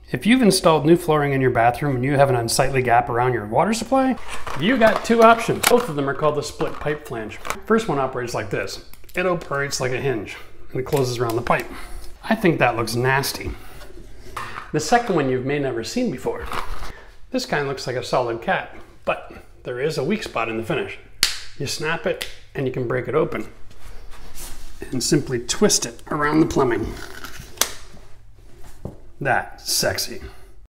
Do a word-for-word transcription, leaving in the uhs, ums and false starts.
If you've installed new flooring in your bathroom and you have an unsightly gap around your water supply, you got two options. Both of them are called the split pipe flange. First one operates like this. It operates like a hinge and it closes around the pipe. I think that looks nasty. The second one you may never seen before. This kind of looks like a solid cap, but there is a weak spot in the finish. You snap it and you can break it open and simply twist it around the plumbing. That's sexy.